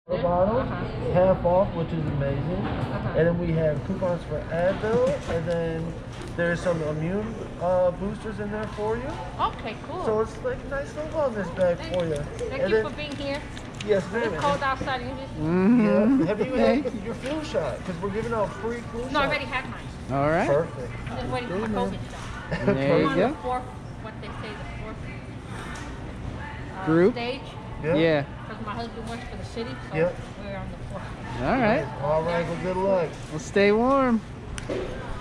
bottles, half off, which is amazing. And then we have coupons for Advil, and then there's some immune boosters in there for you. Okay, cool. So it's like a nice little wellness bag for you. Thank you for being here. Yes, ma'am. It's cold outside. You just... Yeah. Have you had your flu shot? Because we're giving out free flu shots. No, I already had mine. All right. Perfect. I'm just waiting for my COVID shot. There you I'm on go. the fourth, what they say, the fourth Group? stage. Yeah. Because my husband works for the city, so Yep. we're on the fourth. All right. All right, well, good luck. Well, stay warm.